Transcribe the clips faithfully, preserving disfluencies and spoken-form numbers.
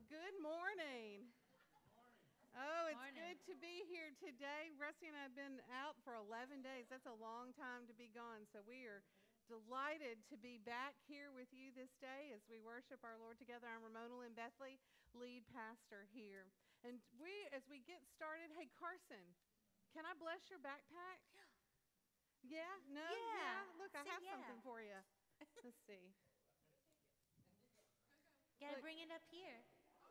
Well, good morning. Oh, it's Morning. good to be here today. Rusty and I have been out for eleven days. That's a long time to be gone. So we are delighted to be back here with you this day as we worship our Lord together. I'm Ramona Lynn Bethley, lead pastor here. And we, as we get started, hey, Carson, can I bless your backpack? Yeah? No? Yeah. Look, I Say have yeah. something for you. Let's see. Gotta Look. bring it up here.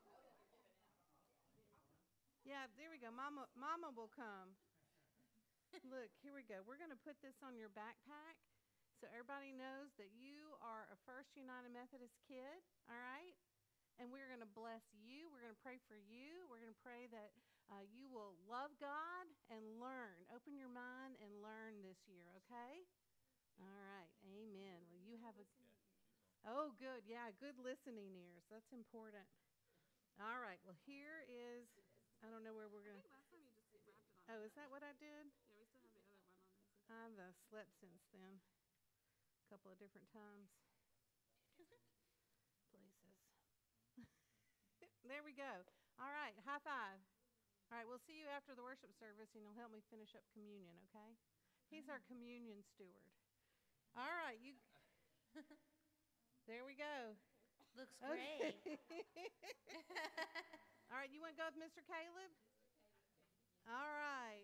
Yeah, there we go. Mama, Mama will come. Look, here we go. We're going to put this on your backpack so everybody knows that you are a First United Methodist kid, all right? And we're going to bless you. We're going to pray for you. We're going to pray that uh, you will love God and learn. Open your mind and learn this year, okay? All right. Amen. Well, you have a... Oh, good. Yeah, good listening ears. That's important. All right. Well, here is... I don't know where we're going to... I think last time you just wrapped it on. Oh, is that what I did? Yeah, we still have the other one on there. I've uh, slept since then. A couple of different times. Places. There we go. All right. High five. All right. We'll see you after the worship service, and you'll help me finish up communion, okay? He's our communion steward. All right. You. There we go. Looks great. Okay. All right, you want to go with Mister Caleb? All right.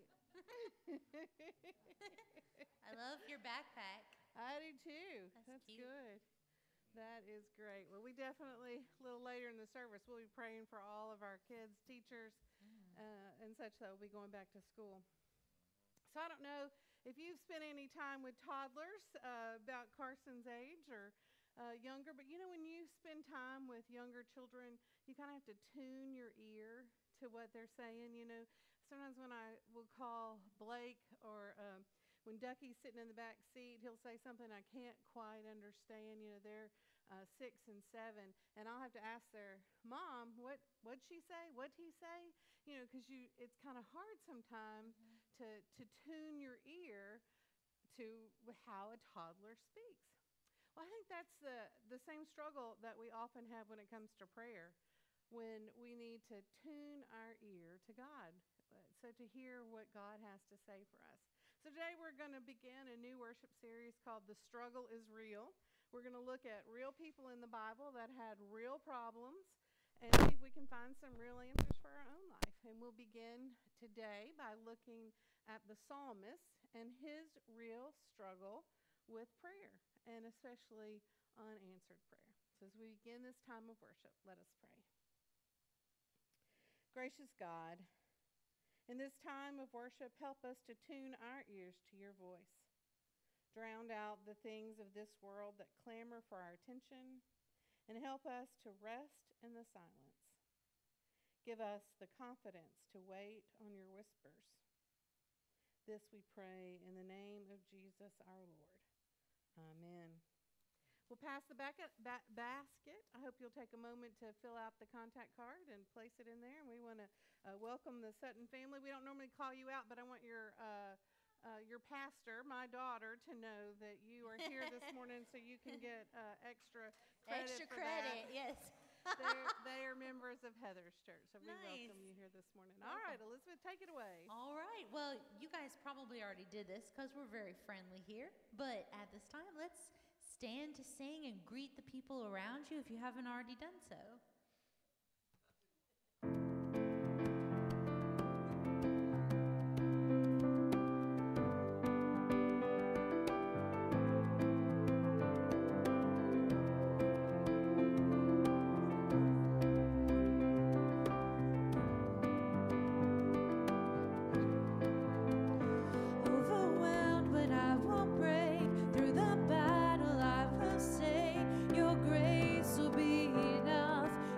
I love your backpack. I do too. That's That's cute. good. That is great. Well, we definitely, a little later in the service, we'll be praying for all of our kids, teachers, Mm. uh, and such that will be going back to school. So I don't know if you've spent any time with toddlers uh, about Carson's age or Uh, younger, but you know, when you spend time with younger children, you kind of have to tune your ear to what they're saying. You know, sometimes when I will call Blake or um, when Ducky's sitting in the back seat, he'll say something I can't quite understand. You know, they're uh, six and seven, and I'll have to ask their mom, what what'd she say? What'd he say? You know, because you it's kind of hard sometimes Mm-hmm. to to tune your ear to how a toddler speaks. Well, I think that's the, the same struggle that we often have when it comes to prayer, when we need to tune our ear to God, uh, so to hear what God has to say for us. So today we're going to begin a new worship series called The Struggle is Real. We're going to look at real people in the Bible that had real problems and see if we can find some real answers for our own life. And we'll begin today by looking at the Psalmist and his real struggle with prayer, and especially unanswered prayer. So as we begin this time of worship, let us pray. Gracious God, in this time of worship, help us to tune our ears to your voice. Drown out the things of this world that clamor for our attention, and help us to rest in the silence. Give us the confidence to wait on your whispers. This we pray in the name of Jesus our Lord. Amen. We'll pass the back ba- basket. I hope you'll take a moment to fill out the contact card and place it in there. And we want to uh, welcome the Sutton family. We don't normally call you out, but I want your uh, uh, your pastor, my daughter, to know that you are here this morning, so you can get uh, extra credit. Extra for credit, that. yes. They're, they are members of Heather's church, so we Nice. welcome you here this morning. All right, Elizabeth, take it away. All right. Well, you guys probably already did this because we're very friendly here. But at this time, let's stand to sing and greet the people around you if you haven't already done so. Overwhelmed, but I won't break. Through the battle, I will say, your grace will be enough.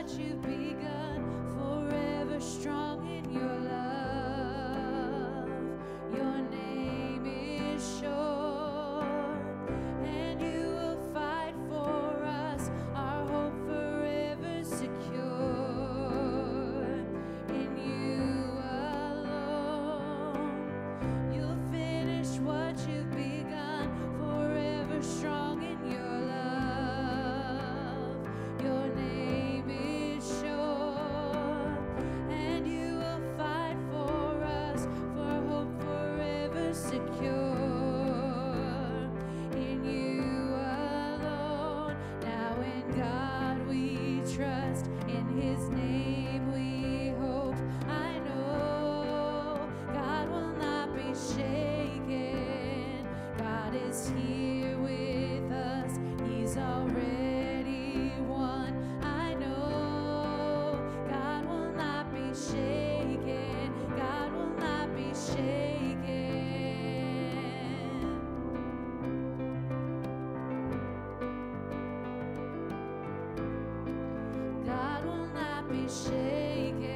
what you've begun, forever strong in your love. Your name is sure, and you will fight for us, our hope forever secure. In you alone, you'll finish what you've begun, forever strong in your love. Your name is sure, and you will fight for us, for hope forever secure. In you alone, now in God we trust, in his name we hope. I know God will not be shaken. God is here with us, he's already won. I know God will not be shaken. God will not be shaken. God will not be shaken.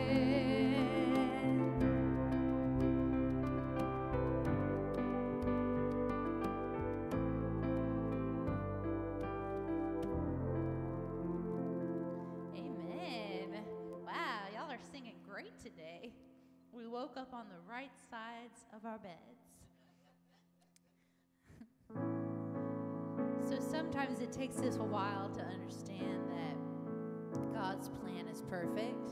Amen. Wow, y'all are singing great today. We woke up on the right sides of our beds. So sometimes it takes us a while to understand that God's plan is perfect.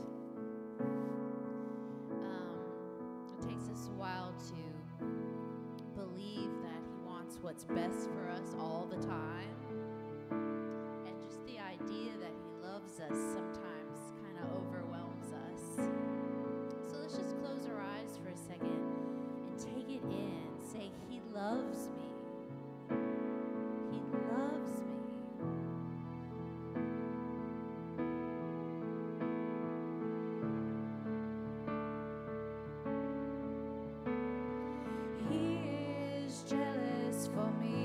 Um, it takes us a while to believe that he wants what's best for us all the time. And just the idea that he loves us sometimes kind of overwhelms us. So let's just close our eyes for a second and take it in. Say, he loves me. He loves me. He is jealous for me.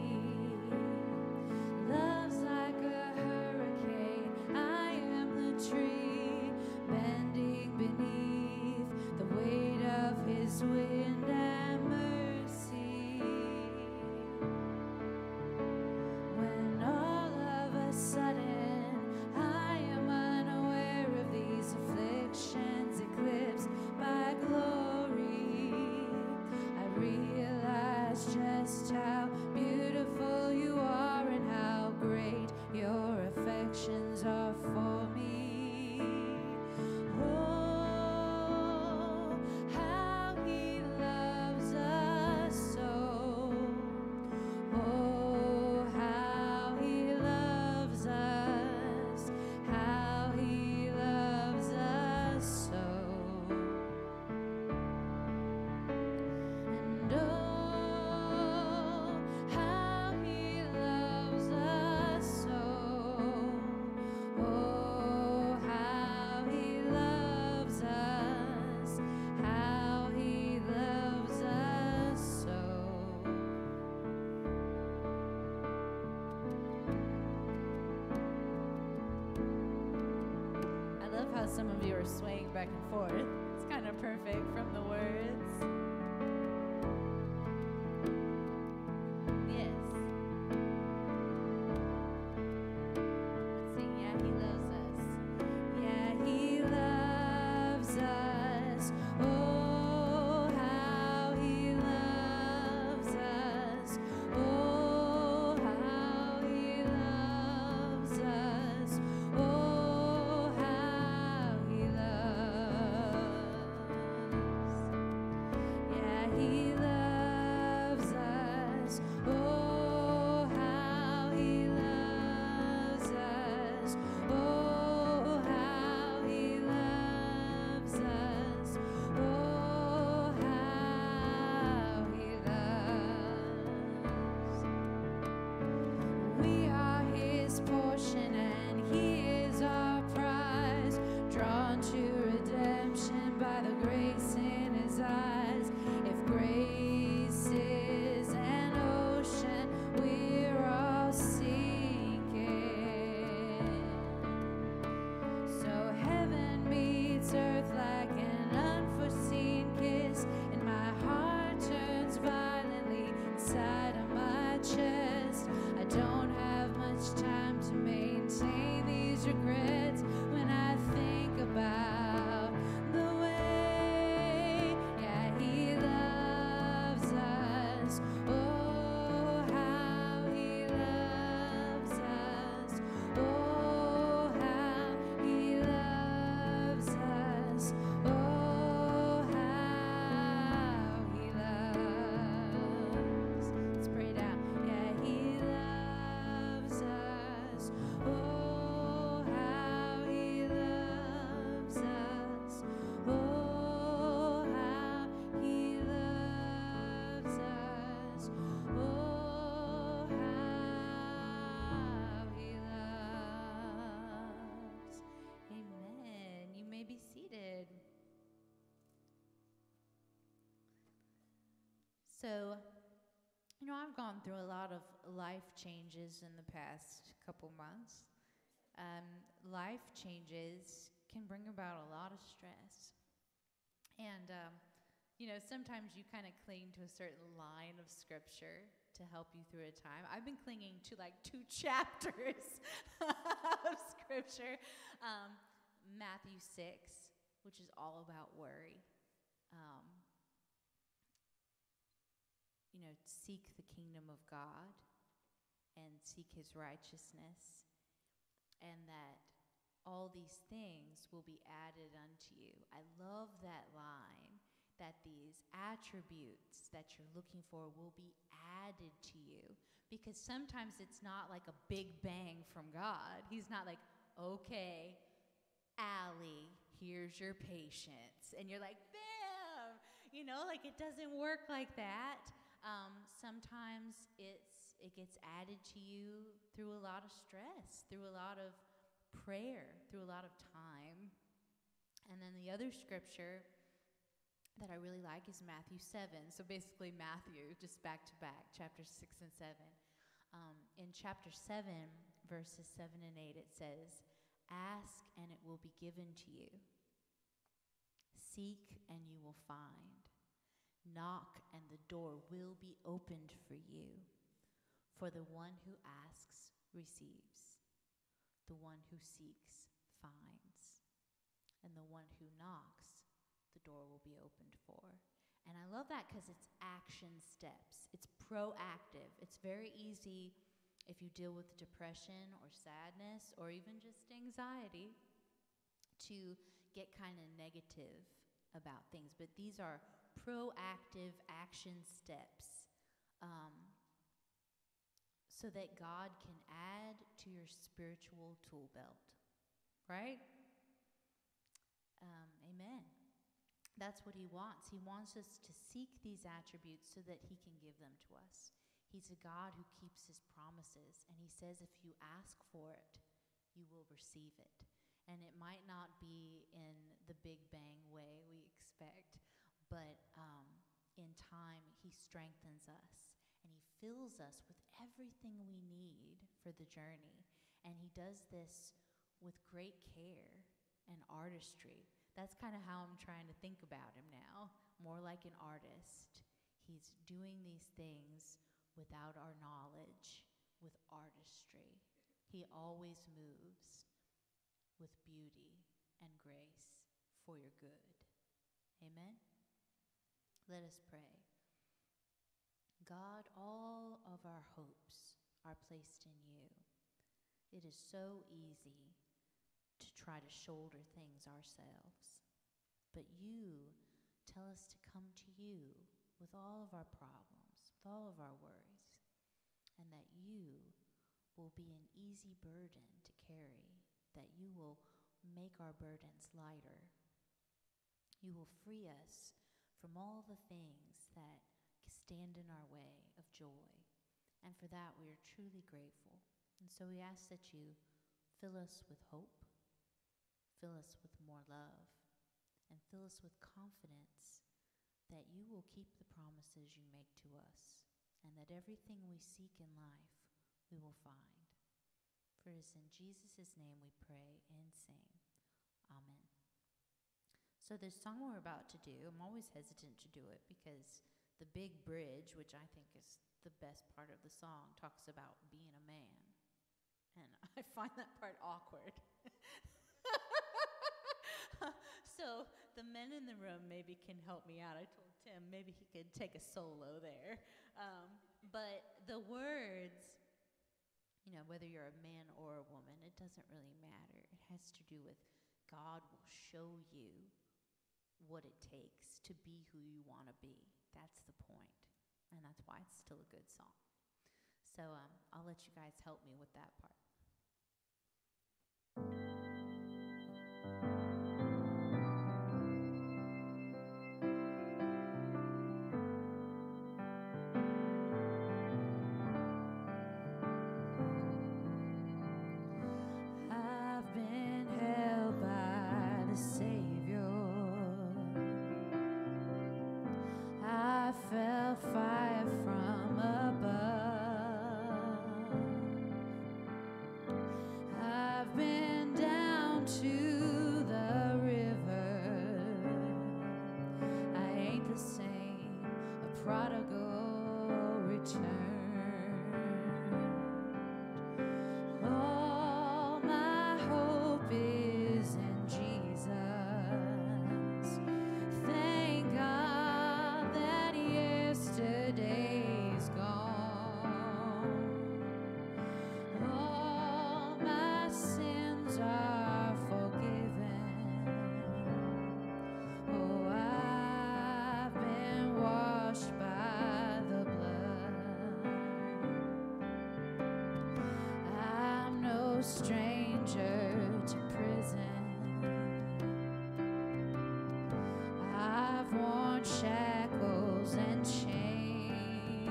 Love's like a hurricane. I am the tree bending beneath the weight of his wind and mercy. When all of a sudden I am unaware of these afflictions eclipsed by glory, I realize just how beautiful you are and how great your affections are for me. Oh, how he loves us so. Oh, how he loves us, how he loves us so. And oh, how he loves us so. Oh, how he loves us, how he loves us so. I love how some of you are swaying back and forth. It's kind of perfect from the words. Yes. Let's sing, yeah, he loves us. Yeah, he loves us. Oh, how he loves us. Oh, how he loves us. Oh, how he loves. these regrets when I think about the way, yeah, He loves us. Oh, how He loves us. Oh, how He loves us. Oh, how He loves. Let's pray it out. Yeah, He loves us. Oh, how He loves us. Oh, how He loves us. Oh, how He loves. Amen. You may be seated. So, you know, I've gone through a lot of life changes in the past couple months. Um, life changes can bring about a lot of stress. And, um, you know, sometimes you kind of cling to a certain line of scripture to help you through a time. I've been clinging to like two chapters of scripture. Um, Matthew six, which is all about worry. Um, you know, seek the kingdom of God and seek His righteousness, and that all these things will be added unto you. I love that line, that these attributes that you're looking for will be added to you, because sometimes it's not like a big bang from God. He's not like, okay, Allie, here's your patience. And you're like, bam! You know, like it doesn't work like that. Um, sometimes it's it gets added to you through a lot of stress, through a lot of prayer, through a lot of time. And then the other scripture that I really like is Matthew seven. So basically Matthew, just back to back, chapters six and seven. Um, in chapter seven, verses seven and eight, it says, "Ask and it will be given to you. Seek and you will find. Knock and the door will be opened for you. For the one who asks receives. The one who seeks finds. And the one who knocks, the door will be opened for." And I love that because it's action steps. It's proactive. It's very easy if you deal with depression or sadness or even just anxiety to get kind of negative about things. But these are proactive action steps um, so that God can add to your spiritual tool belt, right? Um, amen. That's what He wants. He wants us to seek these attributes so that He can give them to us. He's a God who keeps His promises, and He says if you ask for it, you will receive it. And it might not be in the big bang way we expect, but um, in time, He strengthens us, and He fills us with everything we need for the journey. And He does this with great care and artistry. That's kind of how I'm trying to think about Him now, more like an artist. He's doing these things without our knowledge, with artistry. He always moves with beauty and grace for your good. Amen? Let us pray. God, all of our hopes are placed in You. It is so easy to try to shoulder things ourselves, but You tell us to come to You with all of our problems, with all of our worries, and that You will be an easy burden to carry, that You will make our burdens lighter. You will free us from all the things that stand in our way of joy. And for that, we are truly grateful. And so we ask that You fill us with hope, fill us with more love, and fill us with confidence that You will keep the promises You make to us, and that everything we seek in life, we will find. For it is in Jesus' name we pray and sing. Amen. So the song we're about to do, I'm always hesitant to do it because the big bridge, which I think is the best part of the song, talks about being a man. And I find that part awkward. So the men in the room maybe can help me out. I told Tim maybe he could take a solo there. Um, but the words, you know, whether you're a man or a woman, it doesn't really matter. It has to do with God will show you what it takes to be who you want to be. That's the point. And that's why it's still a good song. So um, I'll let you guys help me with that part. I've been held by the Savior. I felt fire from above. I've been down to the river. I ain't the same, a prodigal returned. All my hope is in Jesus. Thank God that yesterday's gone. All my sins are forgiven. Oh, I've been washed by the blood. I'm no stranger to prison. I've worn shackles and chains,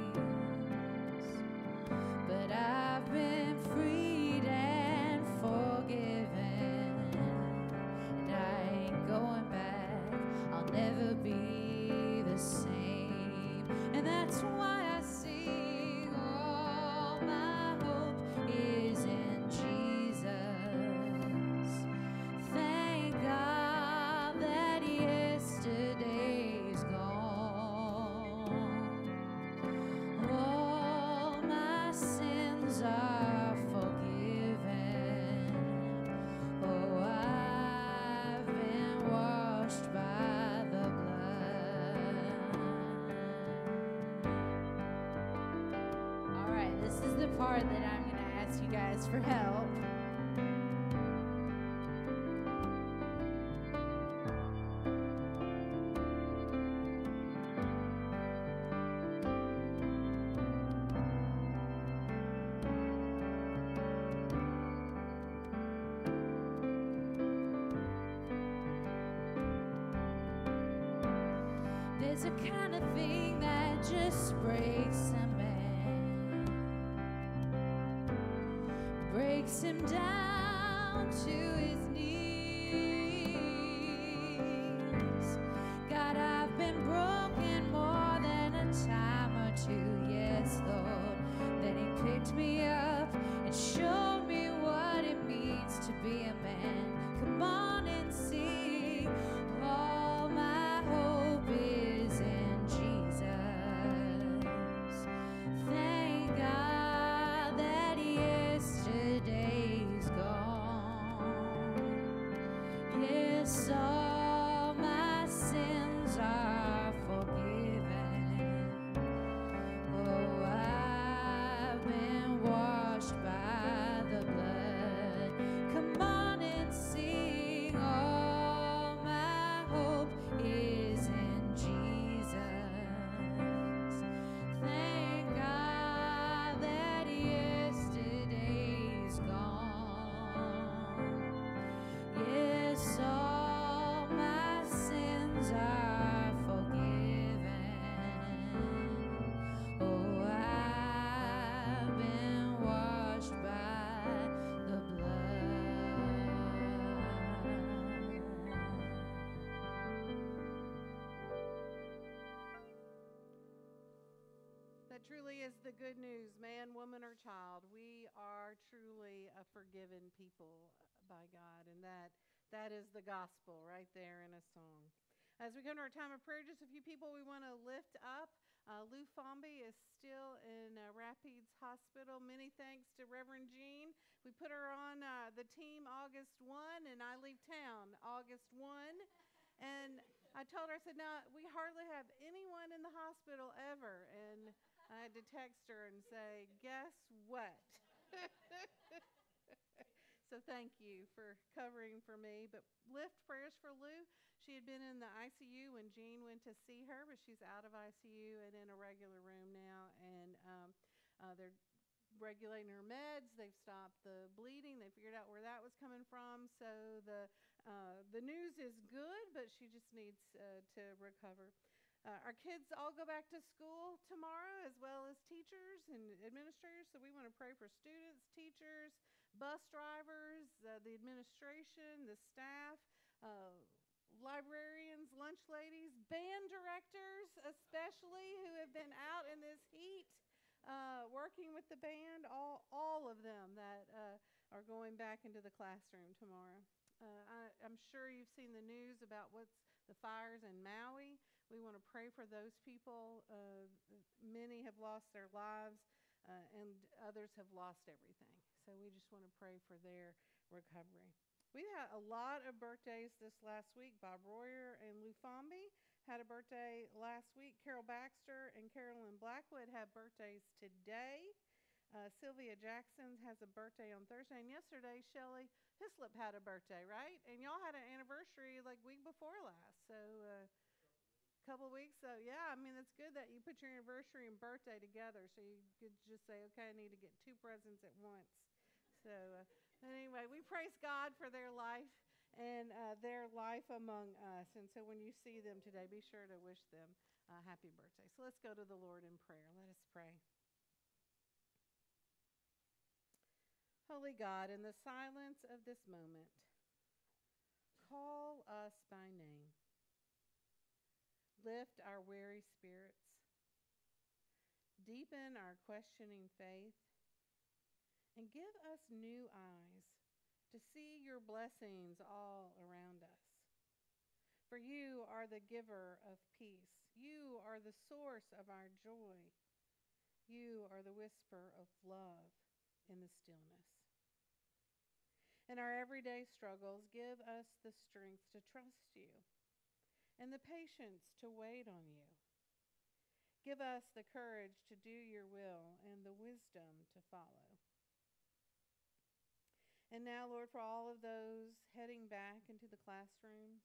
but I've been freed and forgiven, and I ain't going back. I'll never be the same, and that's why I sing. All my hope is in Jesus. Thank God that yesterday's gone. All my sins are forgiven. Oh, I've been washed by the blood. All right, this is the part that I'm going to ask you guys for help. There's a kind of thing that just breaks a man, breaks him down to his knees. God, I've been broken more than a time or two, yes, Lord. Then he picked me up and showed me what it means to be a man. Come on and sing. All my hope is in Jesus. Thank God that yesterday's gone. Yes, all my sins are forgiven. Oh, I've been washed by the blood. Come on and sing. All my hope is in Jesus. Thank God that yesterday's gone. Yes, all my sins are forgiven. Oh, I've been washed by the blood. That truly is the good news, man, woman, or child. We are truly a forgiven people by God, and that that is the gospel right there in a song. As we come to our time of prayer, just a few people we want to lift up. Uh, Lou Fomby is still in uh, Rapides Hospital. Many thanks to Reverend Jean. We put her on uh, the team August first, and I leave town August first. And I told her, I said, no, we hardly have anyone in the hospital ever. And I had to text her and say, guess what? So thank you for covering for me. But lift prayers for Lou. She had been in the I C U when Jean went to see her, but she's out of I C U and in a regular room now. And um, uh, they're regulating her meds. They've stopped the bleeding. They figured out where that was coming from. So the uh, the news is good, but she just needs uh, to recover. Uh, our kids all go back to school tomorrow, as well as teachers and administrators. So we want to pray for students, teachers, bus drivers, uh, the administration, the staff, uh, librarians, lunch ladies, band directors, especially who have been out in this heat. Uh, working with the band, all all of them that uh, are going back into the classroom tomorrow. Uh, I, I'm sure you've seen the news about what's the fires in Maui. We want to pray for those people. Uh, many have lost their lives, uh, and others have lost everything. So we just want to pray for their recovery. We had a lot of birthdays this last week. Bob Royer and Lou Fomby had a birthday last week. Carol Baxter and Carolyn Blackwood have birthdays today. Uh, Sylvia Jackson has a birthday on Thursday. And yesterday, Shelley Hislop had a birthday, right? And y'all had an anniversary like week before last. So a uh, couple weeks. So yeah, I mean, it's good that you put your anniversary and birthday together. So you could just say, okay, I need to get two presents at once. So uh, anyway, we praise God for their life and uh, their life among us. And so when you see them today, be sure to wish them a happy birthday. So let's go to the Lord in prayer. Let us pray. Holy God, in the silence of this moment, call us by name. Lift our weary spirits. Deepen our questioning faith. And give us new eyes to see your blessings all around us. For you are the giver of peace. You are the source of our joy. You are the whisper of love in the stillness. In our everyday struggles, give us the strength to trust you and the patience to wait on you. Give us the courage to do your will and the wisdom to follow. And now, Lord, for all of those heading back into the classrooms,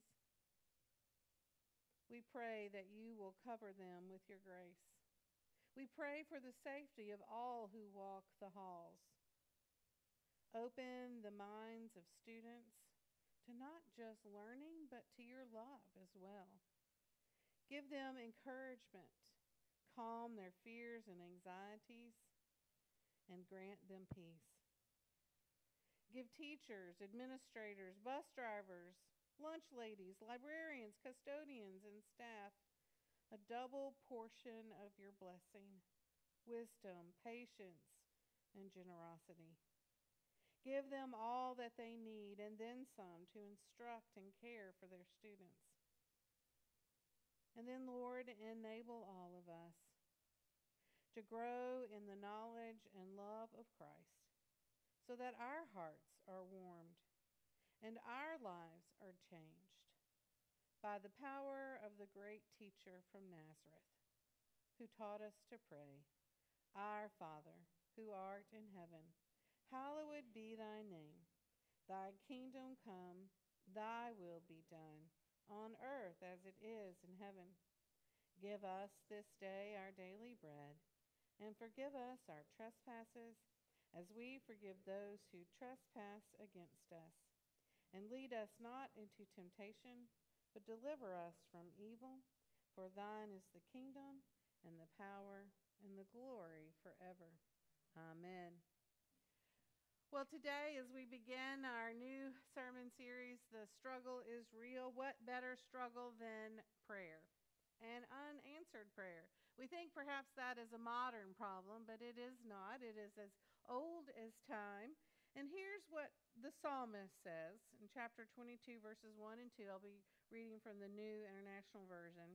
we pray that you will cover them with your grace. We pray for the safety of all who walk the halls. Open the minds of students to not just learning, but to your love as well. Give them encouragement, calm their fears and anxieties, and grant them peace. Give teachers, administrators, bus drivers, lunch ladies, librarians, custodians, and staff a double portion of your blessing, wisdom, patience, and generosity. Give them all that they need and then some to instruct and care for their students. And then, Lord, enable all of us to grow in the knowledge and love of Christ, so that our hearts are warmed and our lives are changed by the power of the great teacher from Nazareth, who taught us to pray, Our Father, who art in heaven, hallowed be thy name. Thy kingdom come, thy will be done, on earth as it is in heaven. Give us this day our daily bread, and forgive us our trespasses, as we forgive those who trespass against us. And lead us not into temptation, but deliver us from evil. For thine is the kingdom, and the power, and the glory forever. Amen. Well, today, as we begin our new sermon series, The Struggle is Real, what better struggle than prayer and unanswered prayer? We think perhaps that is a modern problem, but it is not. It is as old as time. And here's what the Psalmist says in chapter twenty-two, verses one and two. I'll be reading from the New International Version.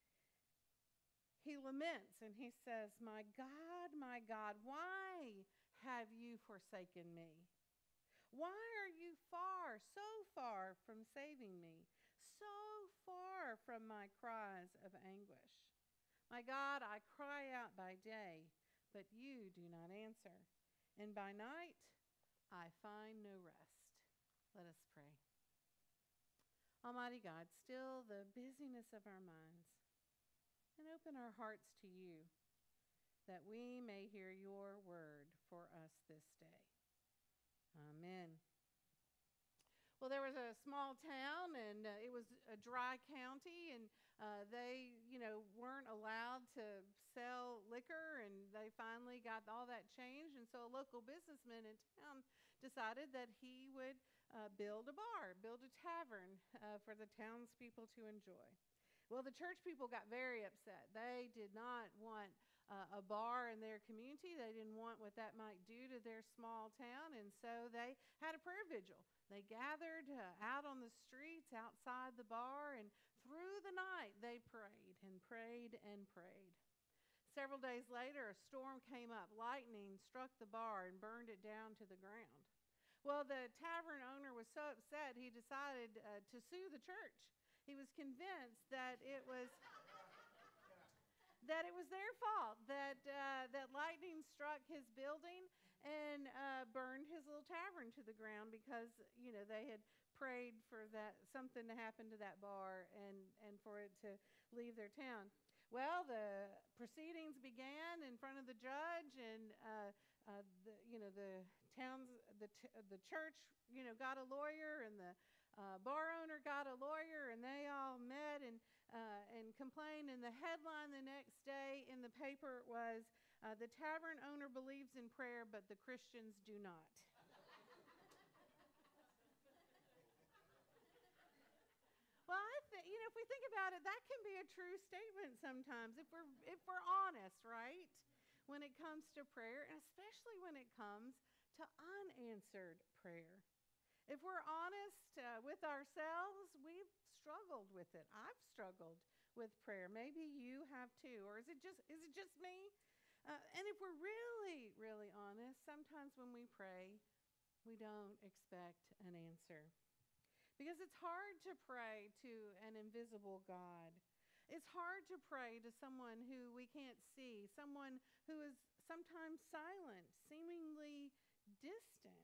He laments and he says, My God, my God, why have you forsaken me? Why are you far, so far from saving me, so far from my cries of anguish? My God, I cry out by day, but you do not answer, and by night I find no rest. Let us pray. Almighty God, still the busyness of our minds, and open our hearts to you, that we may hear your word for us this day. Amen. Well, there was a small town, and uh, it was a dry county, and uh, they, you know, weren't allowed to sell liquor, and they finally got all that changed, and so a local businessman in town decided that he would uh, build a bar, build a tavern uh, for the townspeople to enjoy. Well, the church people got very upset. They did not want uh, a bar in their community. They didn't want what that might do to their small town, and so they had a prayer vigil. They gathered uh, out on the streets outside the bar, and through the night they prayed and prayed and prayed. Several days later, a storm came up. Lightning struck the bar and burned it down to the ground. Well, the tavern owner was so upset he decided uh, to sue the church. He was convinced that it was that it was their fault, that uh, that lightning struck his building and uh, burned his little tavern to the ground because, you know, they had prayed for that something to happen to that bar and, and for it to leave their town. Well, the proceedings began in front of the judge, and uh, uh, the, you know, the towns, the t- the church, you know, got a lawyer, and the uh, bar owner got a lawyer, and they all met and uh, and complained. And the headline the next day in the paper was, uh, "The tavern owner believes in prayer, but the Christians do not." Well, I think, you know, if we think about it, that can be a true statement sometimes if we're if we're honest, right? When it comes to prayer, and especially when it comes to unanswered prayer. If we're honest uh, with ourselves, we've struggled with it. I've struggled with prayer. Maybe you have too. Or is it just is it just me? Uh, and if we're really, really honest, sometimes when we pray, we don't expect an answer. Because it's hard to pray to an invisible God. It's hard to pray to someone who we can't see, someone who is sometimes silent, seemingly distant.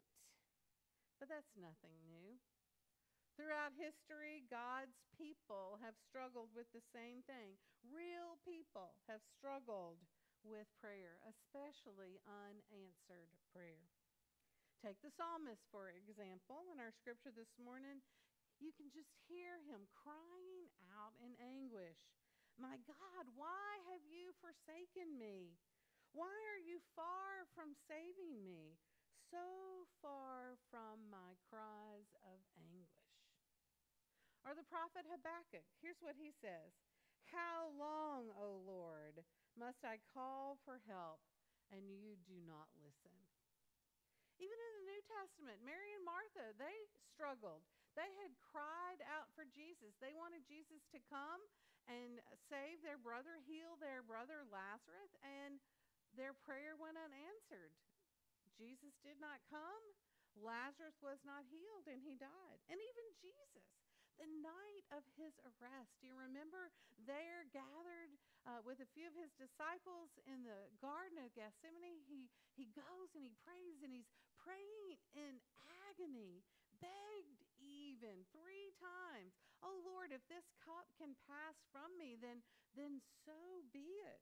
But that's nothing new. Throughout history, God's people have struggled with the same thing. Real people have struggled with prayer, especially unanswered prayer. Take the Psalmist, for example. In our scripture this morning, you can just hear him crying out in anguish. My God, why have you forsaken me? Why are you far from saving me? So far from my cries of anguish. Or the prophet Habakkuk, here's what he says. How long, O Lord, must I call for help, and you do not listen? Even in the New Testament, Mary and Martha, they struggled. They had cried out for Jesus. They wanted Jesus to come and save their brother, heal their brother Lazarus, and their prayer went unanswered. Jesus did not come. Lazarus was not healed, and he died. And even Jesus, the night of his arrest, do you remember there gathered uh, with a few of his disciples in the Garden of Gethsemane? He, he goes and he prays, and he's praying in agony, begged even three times, oh Lord, if this cup can pass from me, then, then so be it.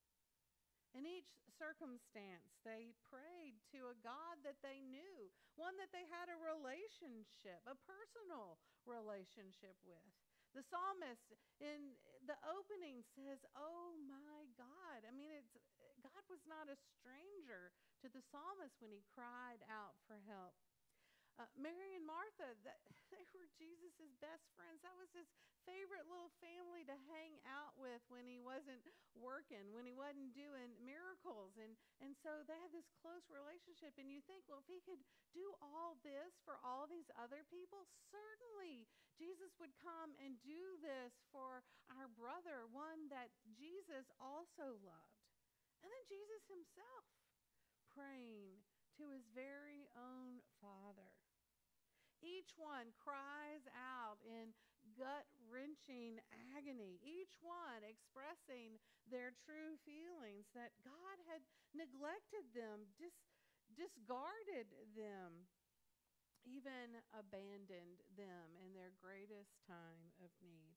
In each circumstance, they prayed to a God that they knew, one that they had a relationship, a personal relationship with. The psalmist in the opening says, oh my God. I mean, it's God was not a stranger to the psalmist when he cried out for help. Uh, Mary and Martha, that, they were Jesus' best friends. That was his favorite little family to hang out with when he wasn't working, when he wasn't doing miracles. And, and so they had this close relationship. And you think, well, if he could do all this for all these other people, certainly Jesus would come and do this for our brother, one that Jesus also loved. And then Jesus himself praying to his very own Father. Each one cries out in gut-wrenching agony, each one expressing their true feelings that God had neglected them, dis- discarded them, even abandoned them in their greatest time of need.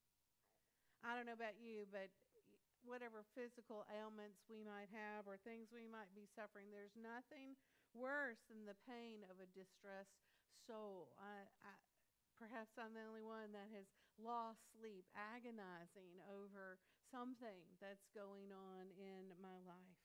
I don't know about you, but whatever physical ailments we might have or things we might be suffering, there's nothing worse than the pain of a distressed soul. I, I, perhaps I'm the only one that has lost sleep, agonizing over something that's going on in my life.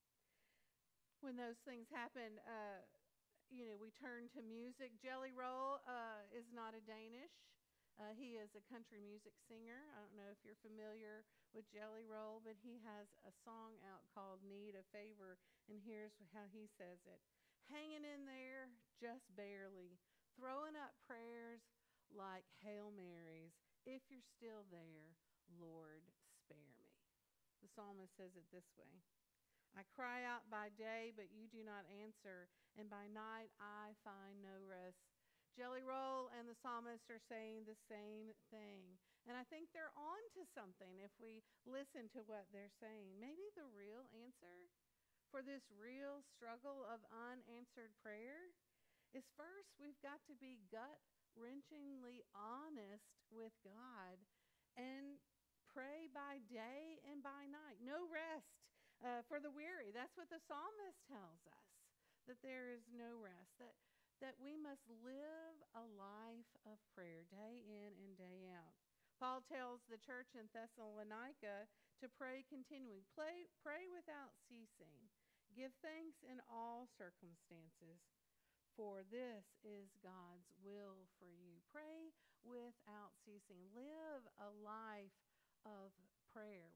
When those things happen, uh, you know, we turn to music. Jelly Roll uh, is not a Danish. Uh, he is a country music singer. I don't know if you're familiar with Jelly Roll, but he has a song out called Need a Favor, and here's how he says it. Hanging in there, just barely, throwing up prayers like Hail Marys. If you're still there, Lord, spare me. The psalmist says it this way. I cry out by day, but you do not answer, and by night I find no rest. Jelly Roll and the psalmist are saying the same thing. And I think they're on to something if we listen to what they're saying. Maybe the real answer for this real struggle of unanswered prayer is first we've got to be gut-wrenchingly honest with God and pray by day and by night. No rest uh, for the weary. That's what the psalmist tells us, that there is no rest, that, that we must live a life of prayer day in and day out. Paul tells the church in Thessalonica to pray continually, pray, pray without ceasing. Give thanks in all circumstances, for this is God's will for you. Pray without ceasing. Live a life of prayer.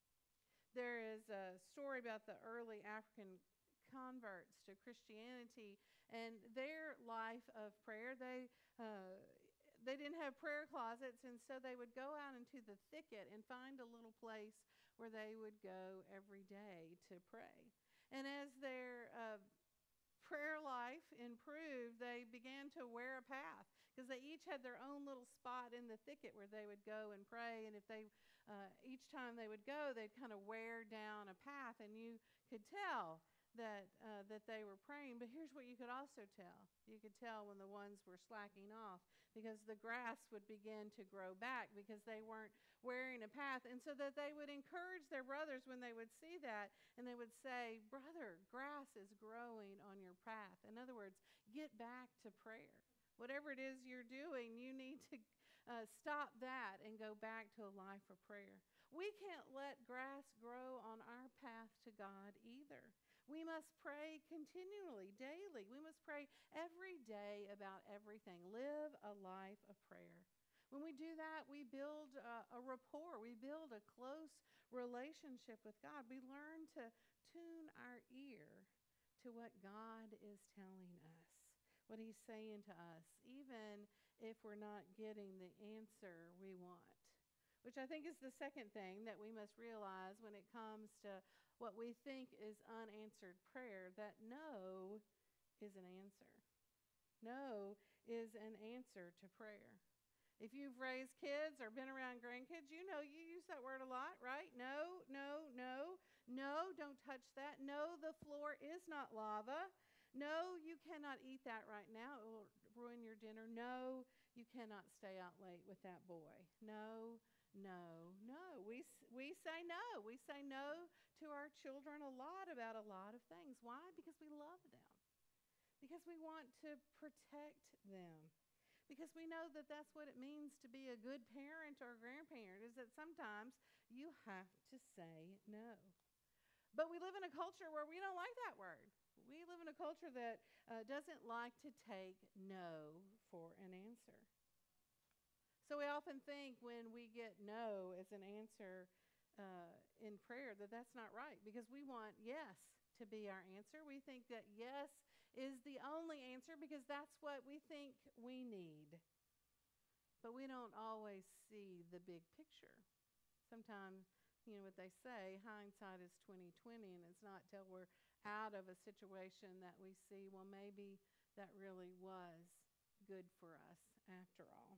There is a story about the early African converts to Christianity and their life of prayer. They uh, they didn't have prayer closets, and so they would go out into the thicket and find a little place where they would go every day to pray. And as their uh, prayer life improved, they began to wear a path because they each had their own little spot in the thicket where they would go and pray. And if they, uh, each time they would go, they'd kind of wear down a path, and you could tell that uh, that they were praying. But here's what you could also tell. You could tell when the ones were slacking off because the grass would begin to grow back because they weren't wearing a path. And so that they would encourage their brothers when they would see that, and they would say, brother, grass is growing on your path. In other words, get back to prayer. Whatever it is you're doing, you need to uh, stop that and go back to a life of prayer. We can't let grass grow on our path to God either. We must pray continually, daily. We must pray every day about everything. Live a life of prayer. When we do that, we build uh, a rapport. We build a close relationship with God. We learn to tune our ear to what God is telling us, what he's saying to us, even if we're not getting the answer we want. Which I think is the second thing that we must realize when it comes to what we think is unanswered prayer, that no is an answer. No is an answer to prayer. If you've raised kids or been around grandkids, you know you use that word a lot, right? No, no, no, no, don't touch that. No, the floor is not lava. No, you cannot eat that right now. It will ruin your dinner. No, you cannot stay out late with that boy. No, no, no. We, we say no. We say no to our children a lot about a lot of things. Why? Because we love them. Because we want to protect them. Because we know that that's what it means to be a good parent or a grandparent, is that sometimes you have to say no. But we live in a culture where we don't like that word. We live in a culture that uh, doesn't like to take no for an answer. So we often think when we get no as an answer uh, in prayer that that's not right, because we want yes to be our answer. We think that yes is the only answer because that's what we think we need. But we don't always see the big picture. Sometimes, you know what they say, hindsight is twenty twenty, and it's not till we're out of a situation that we see, well, maybe that really was good for us after all.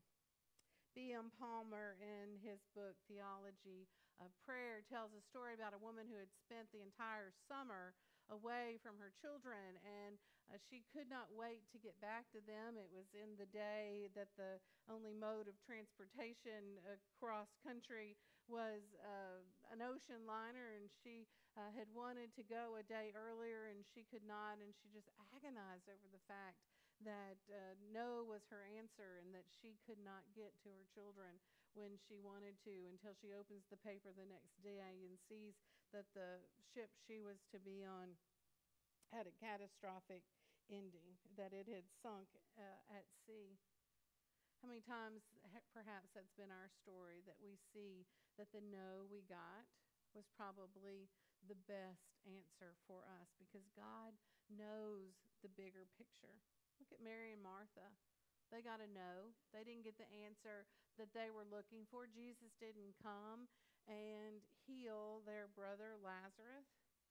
B M Palmer, in his book, Theology of Prayer, tells a story about a woman who had spent the entire summer away from her children, and uh, she could not wait to get back to them. It was in the day that the only mode of transportation across country was uh, an ocean liner, and she uh, had wanted to go a day earlier, and she could not, and she just agonized over the fact that uh, no was her answer, and that she could not get to her children when she wanted to, until she opens the paper the next day and sees that the ship she was to be on had a catastrophic ending, that it had sunk uh, at sea. How many times, perhaps that's been our story, that we see that the no we got was probably the best answer for us, because God knows the bigger picture. Look at Mary and Martha. They got a no. They didn't get the answer that they were looking for. Jesus didn't come and heal their brother Lazarus.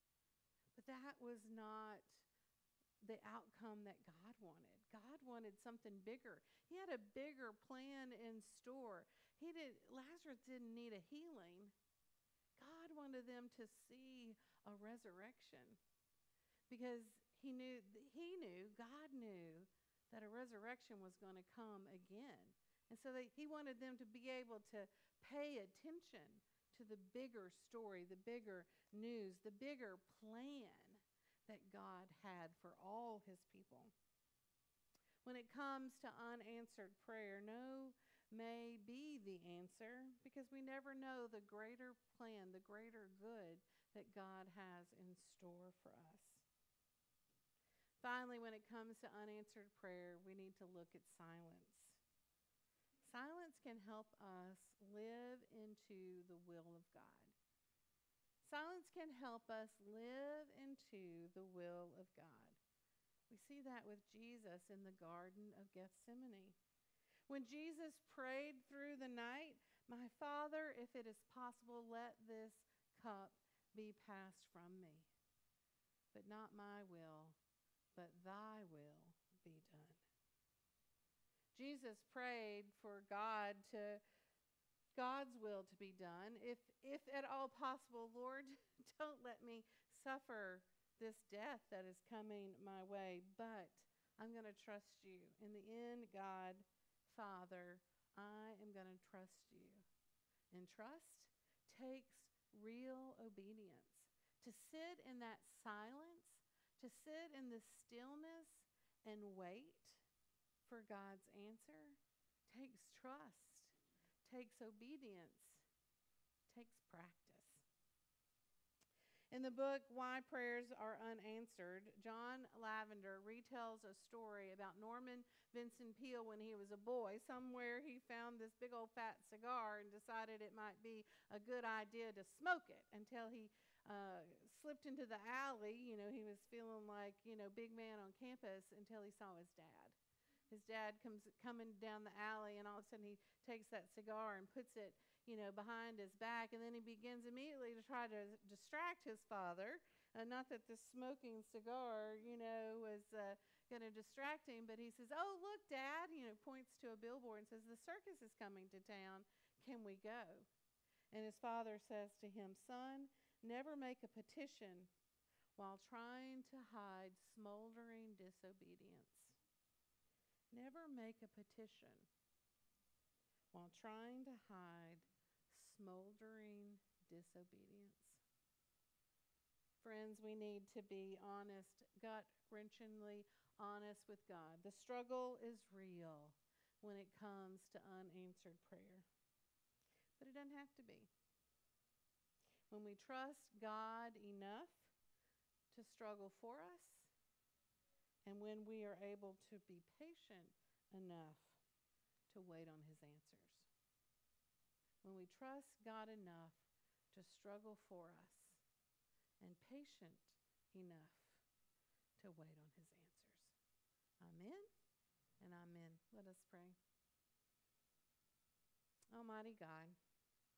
But that was not the outcome that God wanted. God wanted something bigger. He had a bigger plan in store. He did, Lazarus didn't need a healing. God wanted them to see a resurrection, because he knew, he knew, God knew that a resurrection was going to come again. And so they, he wanted them to be able to pay attention to the bigger story, the bigger news, the bigger plan that God had for all his people. When it comes to unanswered prayer, no may be the answer, because we never know the greater plan, the greater good that God has in store for us. Finally, when it comes to unanswered prayer, we need to look at silence. Silence can help us live into the will of God. Silence can help us live into the will of God. We see that with Jesus in the Garden of Gethsemane. When Jesus prayed through the night, "My Father, if it is possible, let this cup be passed from me. But not my will, but thy will be done." Jesus prayed for God to, God's will to be done. If, if at all possible, Lord, don't let me suffer this death that is coming my way, but I'm going to trust you. In the end, God, Father, I am going to trust you. And trust takes real obedience. To sit in that silence, to sit in the stillness and wait for God's answer, takes trust, takes obedience, takes practice. In the book, Why Prayers Are Unanswered, John Lavender retells a story about Norman Vincent Peale when he was a boy. Somewhere he found this big old fat cigar and decided it might be a good idea to smoke it, until he uh, slipped into the alley. You know, he was feeling like, you know, big man on campus, until he saw his dad. His dad comes coming down the alley, and all of a sudden he takes that cigar and puts it, you know, behind his back, and then he begins immediately to try to distract his father. Uh, not that the smoking cigar, you know, was uh, going to distract him, but he says, "Oh, look, Dad," you know, points to a billboard and says, "The circus is coming to town. Can we go?" And his father says to him, "Son, never make a petition while trying to hide smoldering disobedience." Never make a petition while trying to hide smoldering disobedience. Friends, we need to be honest, gut-wrenchingly honest with God. The struggle is real when it comes to unanswered prayer, but it doesn't have to be. When we trust God enough to struggle for us, and when we are able to be patient enough to wait on his answers. When we trust God enough to struggle for us, and patient enough to wait on his answers. Amen and amen. Let us pray. Almighty God,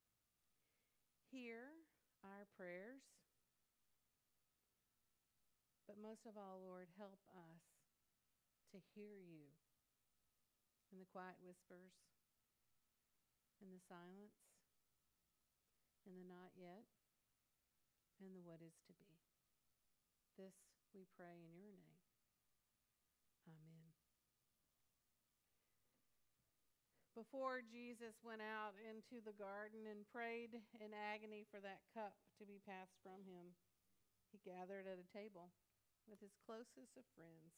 hear our prayers. But most of all, Lord, help us to hear you in the quiet whispers, in the silence, in the not yet, and the what is to be. This we pray in your name. Amen. Before Jesus went out into the garden and prayed in agony for that cup to be passed from him, he gathered at a table with his closest of friends.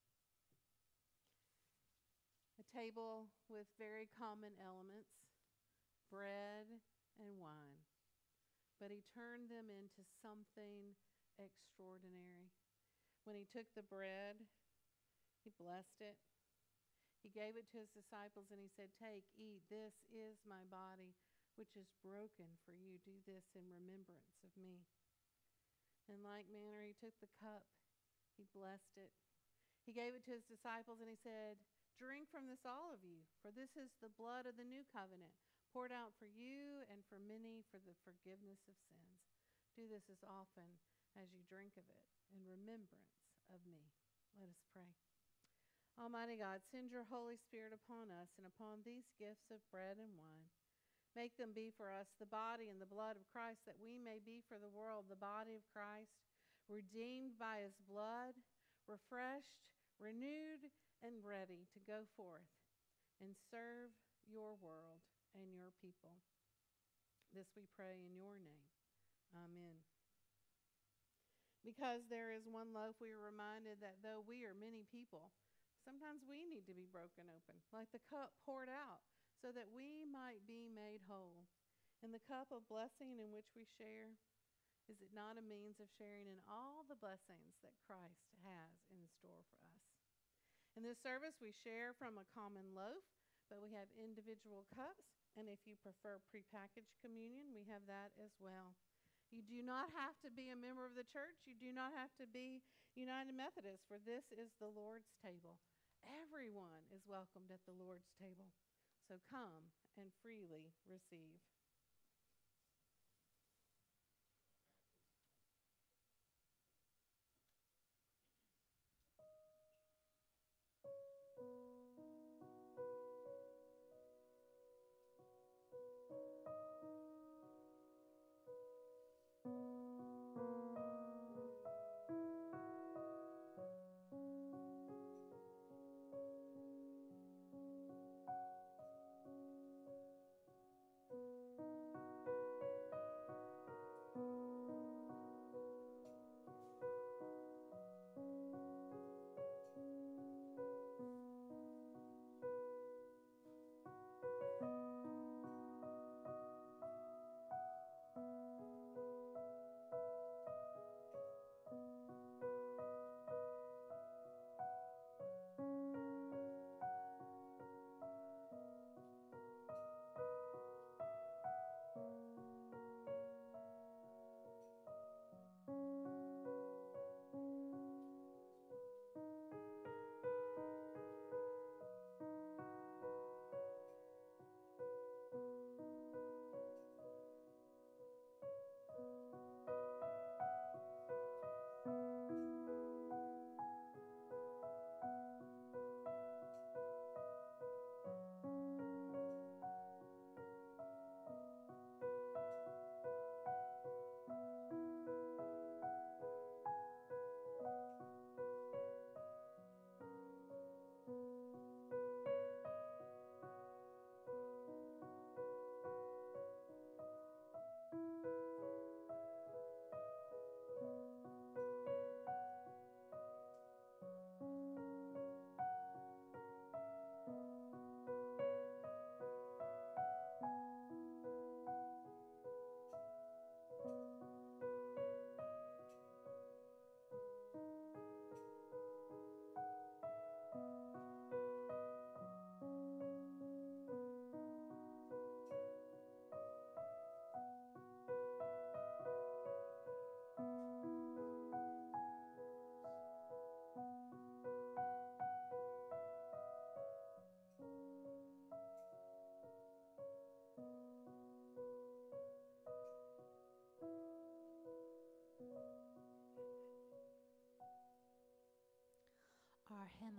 A table with very common elements, bread and wine. But he turned them into something extraordinary. When he took the bread, he blessed it. He gave it to his disciples and he said, "Take, eat, this is my body, which is broken for you. Do this in remembrance of me." In like manner, he took the cup. He blessed it. He gave it to his disciples and he said, "Drink from this, all of you, for this is the blood of the new covenant, poured out for you and for many for the forgiveness of sins. Do this as often as you drink of it in remembrance of me." Let us pray. Almighty God, send your Holy Spirit upon us and upon these gifts of bread and wine. Make them be for us the body and the blood of Christ, that we may be for the world the body of Christ, redeemed by his blood, refreshed, renewed, and ready to go forth and serve your world and your people. This we pray in your name. Amen. Because there is one loaf, we are reminded that though we are many people, sometimes we need to be broken open, like the cup poured out, so that we might be made whole. In the cup of blessing in which we share, is it not a means of sharing in all the blessings that Christ has in store for us? In this service, we share from a common loaf, but we have individual cups, and if you prefer prepackaged communion, we have that as well. You do not have to be a member of the church. You do not have to be United Methodist, for this is the Lord's table. Everyone is welcomed at the Lord's table. So come and freely receive.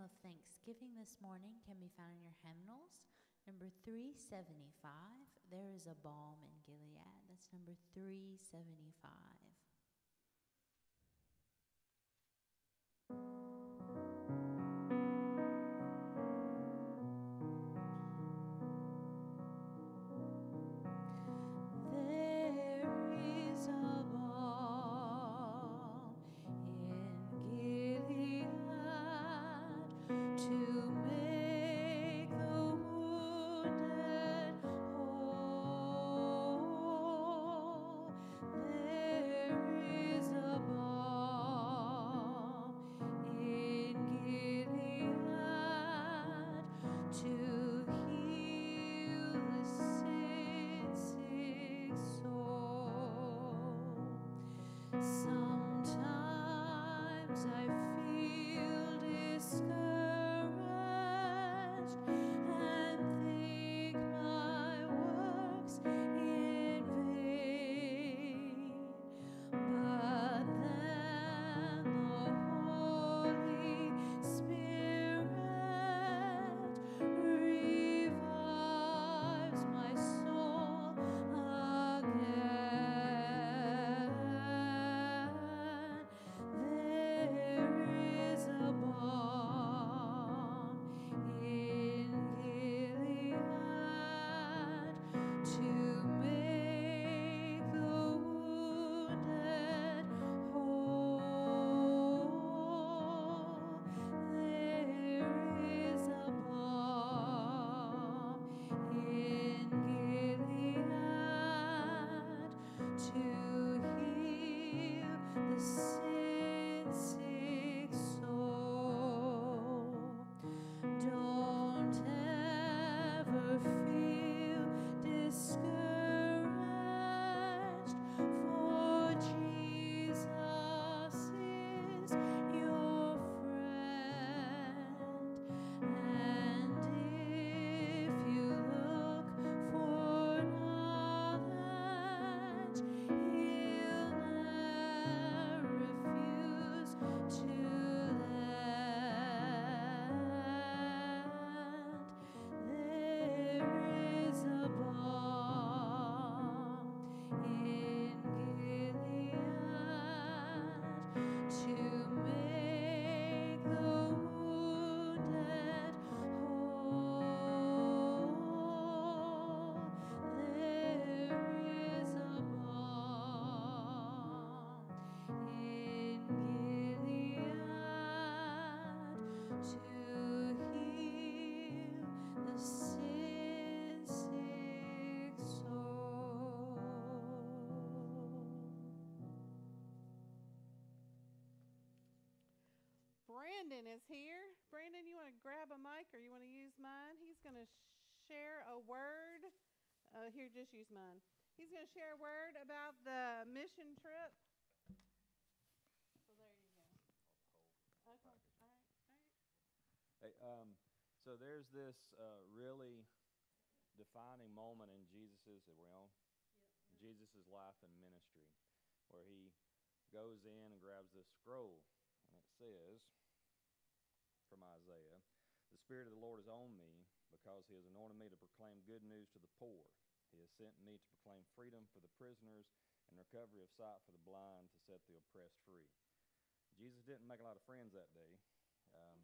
of thanksgiving this morning can be found in your hymnals. Number three seventy-five, There is a Balm in Gilead. That's number three seventy-five. Brandon is here. Brandon, you want to grab a mic or you want to use mine? He's going to share a word. Uh, here, just use mine. He's going to share a word about the mission trip. So there you go. Okay. All right. All right. Hey, um, so there's this uh, really defining moment in Jesus's, are we on? Yep. Jesus's life and ministry, where he goes in and grabs this scroll, and it says, from Isaiah, "The Spirit of the Lord is on me, because he has anointed me to proclaim good news to the poor. He has sent me to proclaim freedom for the prisoners and recovery of sight for the blind, to set the oppressed free." Jesus didn't make a lot of friends that day, um,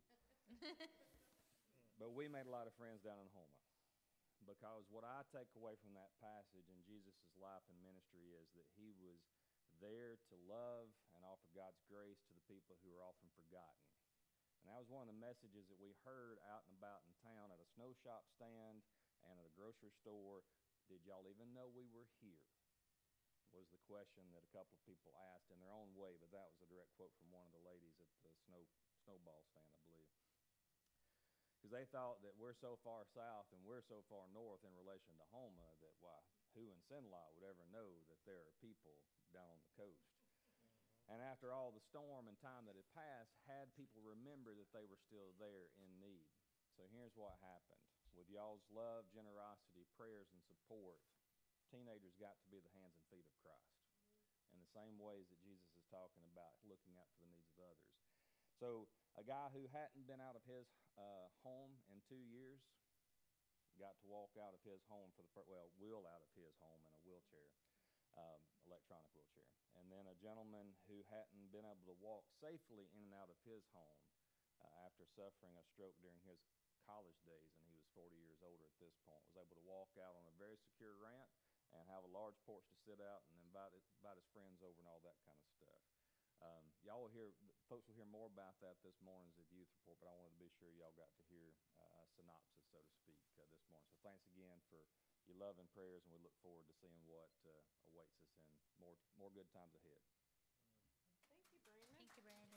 but we made a lot of friends down in Houma. Because what I take away from that passage in Jesus' life and ministry is that he was there to love and offer God's grace to the people who are often forgotten. And that was one of the messages that we heard out and about in town at a snow shop stand and at a grocery store. Did y'all even know we were here? Was the question that a couple of people asked in their own way, but that was a direct quote from one of the ladies at the snow snowball stand, I believe. Because they thought that we're so far south and we're so far north in relation to Houma that, why, who in Sinlot would ever know that there are people down on the coast? And after all the storm and time that had passed, had people remember that they were still there in need. So here's what happened. With y'all's love, generosity, prayers, and support, teenagers got to be the hands and feet of Christ in the same ways that Jesus is talking about looking out for the needs of others. So A guy who hadn't been out of his uh, home in two years got to walk out of his home for the first, well, wheel out of his home in a wheelchair, um, electronic wheelchair. And then a gentleman who hadn't been able to walk safely in and out of his home uh, after suffering a stroke during his college days, and he was forty years older at this point, was able to walk out on a very secure ramp and have a large porch to sit out and invite, it, invite his friends over and all that kind of stuff. Um, y'all will hear, folks will hear more about that this morning as a youth report, but I wanted to be sure y'all got to hear uh, a synopsis, so to speak, uh, this morning. So thanks again for your love and prayers, and we look forward to seeing what uh, awaits us in more more good times ahead. Thank you, Brandon. Thank you, Brandon.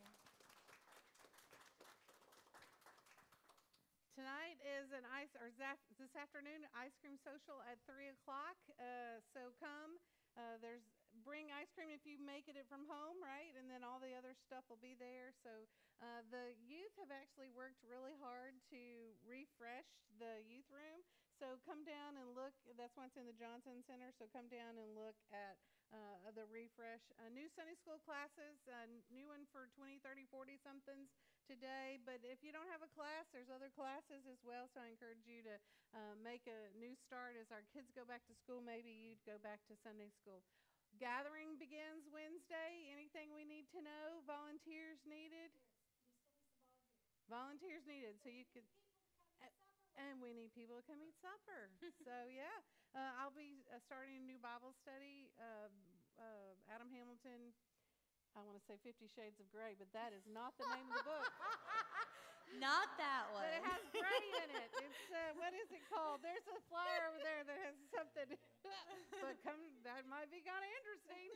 Tonight is an ice, or zaf, this afternoon, ice cream social at three o'clock. Uh, so come. Uh, there's bring ice cream if you make it from home, right? And then all the other stuff will be there. So uh, the youth have actually worked really hard to refresh the youth room. So come down and look. That's why it's in the Johnson Center. So come down and look at uh, the refresh. Uh, new Sunday school classes, uh, new one for twenty, thirty, forty somethings today. But if you don't have a class, there's other classes as well. So I encourage you to uh, make a new start as our kids go back to school. Maybe you'd go back to Sunday school. Gathering begins Wednesday. Anything we need to know? Volunteers needed? Volunteers needed. So you could. And we need people to come eat supper. So, yeah. Uh, I'll be uh, starting a new Bible study. Uh, uh, Adam Hamilton, I want to say Fifty Shades of Grey, but that is not the name of the book. Not that one. But it has gray in it. It's, uh, what is it called? There's a flyer over there that has something. But come, that might be kind of interesting.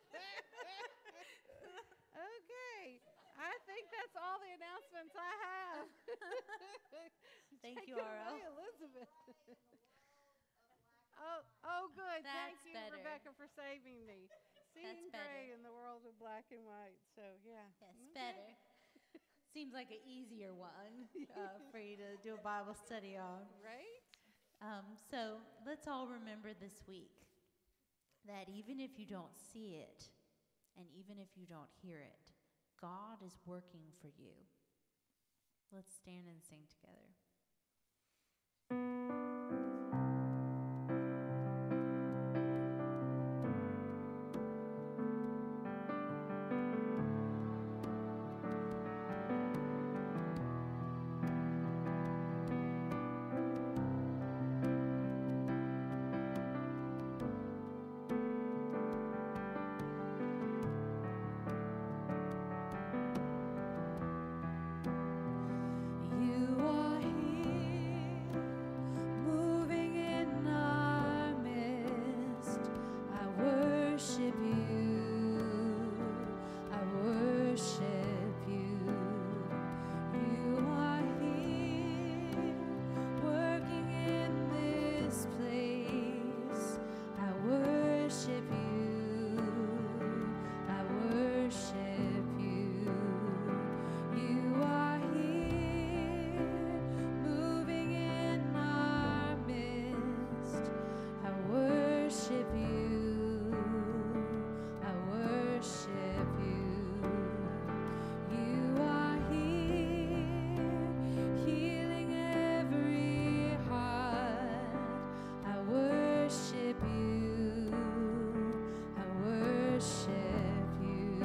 Okay. I think that's all the announcements I have. Thank Take you, it Aro. away, Elizabeth. oh, oh, good. That's Thank you, better. Rebecca, for saving me. Seeing better. gray in the world of black and white. So, yeah. Yes, Okay. better. Seems like an easier one uh, for you to do a Bible study on. Right? Um, so let's all remember this week that even if you don't see it, and even if you don't hear it, God is working for you. Let's stand and sing together. You are here, moving in our midst. I worship you. I worship you. You are here, working in this place. I worship you. I worship you. You are here, moving in our midst. I worship you. I worship you. You are here, healing every heart. I worship you. I worship you.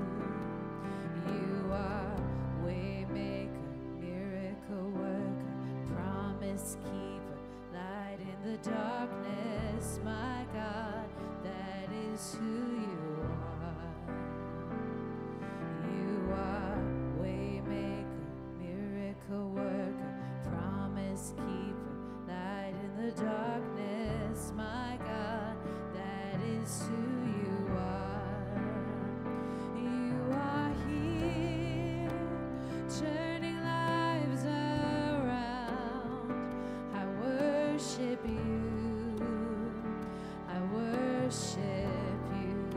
You are waymaker, miracle worker, promise keeper, light in the darkness, my God, that is who you are. You are waymaker, miracle worker, promise keeper, light in the darkness, my God, that is who you are. You are here, turning lives around. I worship you. I worship you.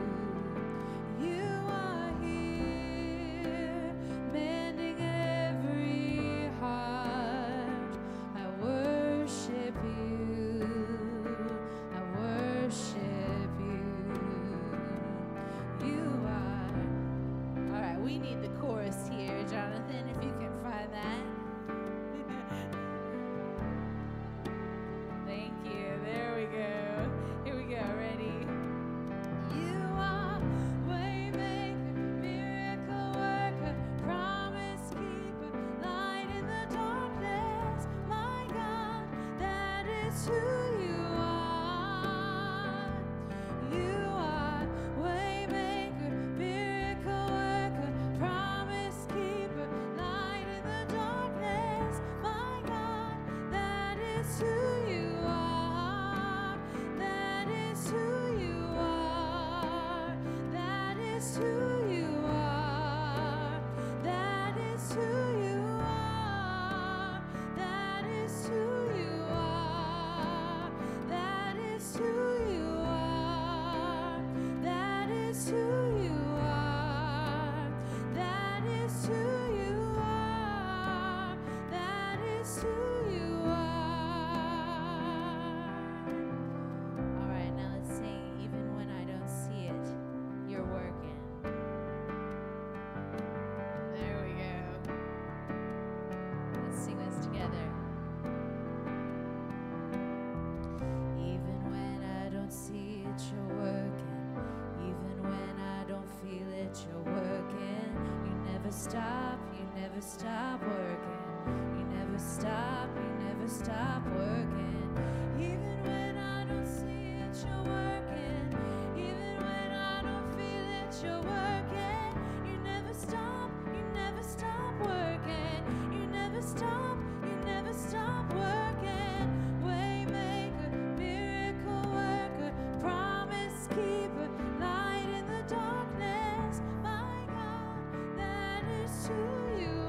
stop, you never stop working. You never stop, you never stop working. Even when I don't see it, you're working. Even when I don't feel it, you're working. You never stop, you never stop working. You never stop, you never stop working. Waymaker, miracle worker, promise keeper, light in the darkness. My God, that is who you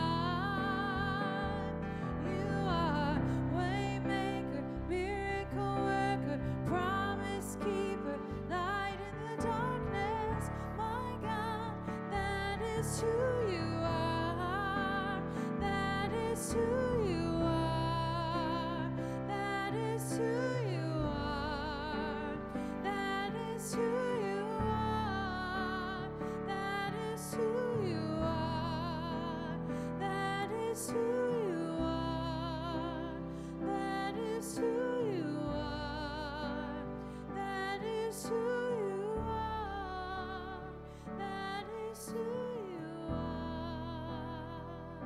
are. You are waymaker, miracle worker, promise keeper, light in the darkness. My God, that is who you are. That is who you are. That is who you are. That is who you are. That is who you are. That is who you are. That is who you are. That is who you are. That is who you are.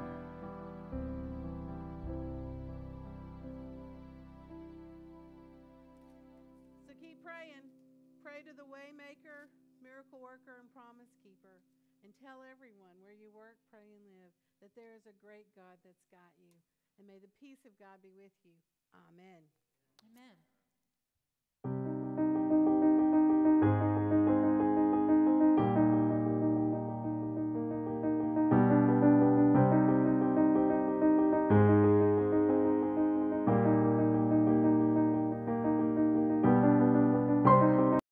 So keep praying. Pray to the waymaker, miracle worker, and promise keeper. And tell everyone where you work, pray, and live that there is a great God that's got you. And may the peace of God be with you. Amen. Amen.